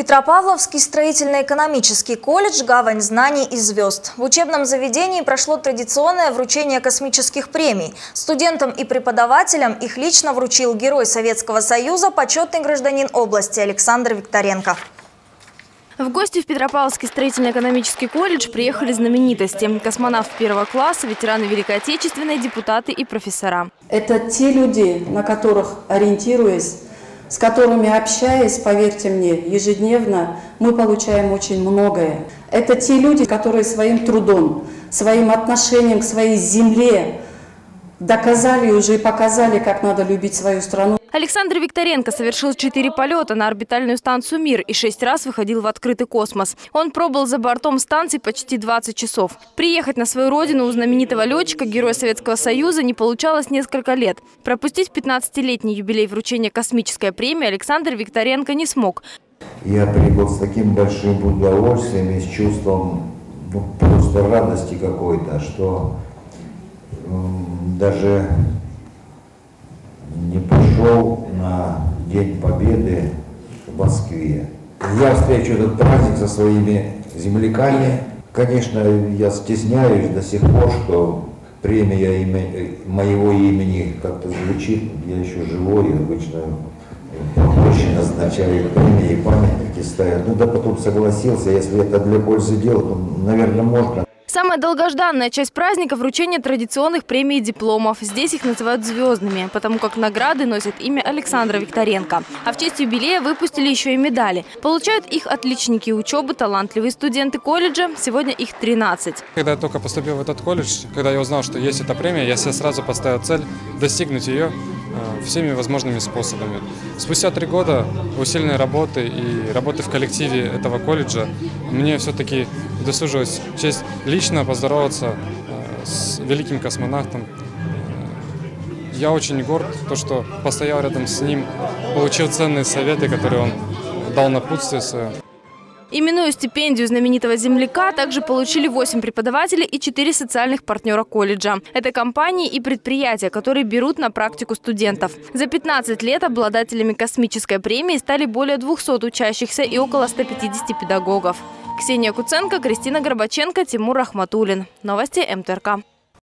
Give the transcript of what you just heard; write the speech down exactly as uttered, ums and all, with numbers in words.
Петропавловский строительно-экономический колледж «Гавань знаний и звезд». В учебном заведении прошло традиционное вручение космических премий. Студентам и преподавателям их лично вручил Герой Советского Союза, почетный гражданин области Александр Викторенко. В гости в Петропавловский строительно-экономический колледж приехали знаменитости. Космонавт первого класса, ветераны Великой Отечественной, депутаты и профессора. Это те люди, на которых ориентируясь, с которыми общаясь, поверьте мне, ежедневно мы получаем очень многое. Это те люди, которые своим трудом, своим отношением к своей земле доказали уже и показали, как надо любить свою страну. Александр Викторенко совершил четыре полета на орбитальную станцию «Мир» и шесть раз выходил в открытый космос. Он пробыл за бортом станции почти двадцать часов. Приехать на свою родину у знаменитого летчика, Героя Советского Союза, не получалось несколько лет. Пропустить пятнадцатилетний юбилей вручения космической премии Александр Викторенко не смог. Я прибыл с таким большим удовольствием и с чувством ну, просто радости какой-то, что даже не пришел на День Победы в Москве. Я встречу этот праздник со своими земляками. Конечно, я стесняюсь до сих пор, что премия имя, моего имени как-то звучит. Я еще живой, обычно очень назначают премии, памятники ставят. Ну да потом согласился, если это для пользы дела, то, наверное, можно. Самая долгожданная часть праздника – вручение традиционных премий и дипломов. Здесь их называют звездными, потому как награды носят имя Александра Викторенко. А в честь юбилея выпустили еще и медали. Получают их отличники учебы, талантливые студенты колледжа. Сегодня их тринадцать. Когда я только поступил в этот колледж, когда я узнал, что есть эта премия, я себе сразу поставил цель достигнуть ее всеми возможными способами. Спустя три года усиленной работы и работы в коллективе этого колледжа мне все-таки удосужилась честь лично поздороваться с великим космонавтом. Я очень горд, то, что постоял рядом с ним, получил ценные советы, которые он дал напутствие свое. Именную стипендию знаменитого земляка также получили восемь преподавателей и четыре социальных партнера колледжа. Это компании и предприятия, которые берут на практику студентов. За пятнадцать лет обладателями космической премии стали более двухсот учащихся и около ста пятидесяти педагогов. Ксения Куценко, Кристина Горбаченко, Тимур Рахматуллин. Новости эм тэ эр ка.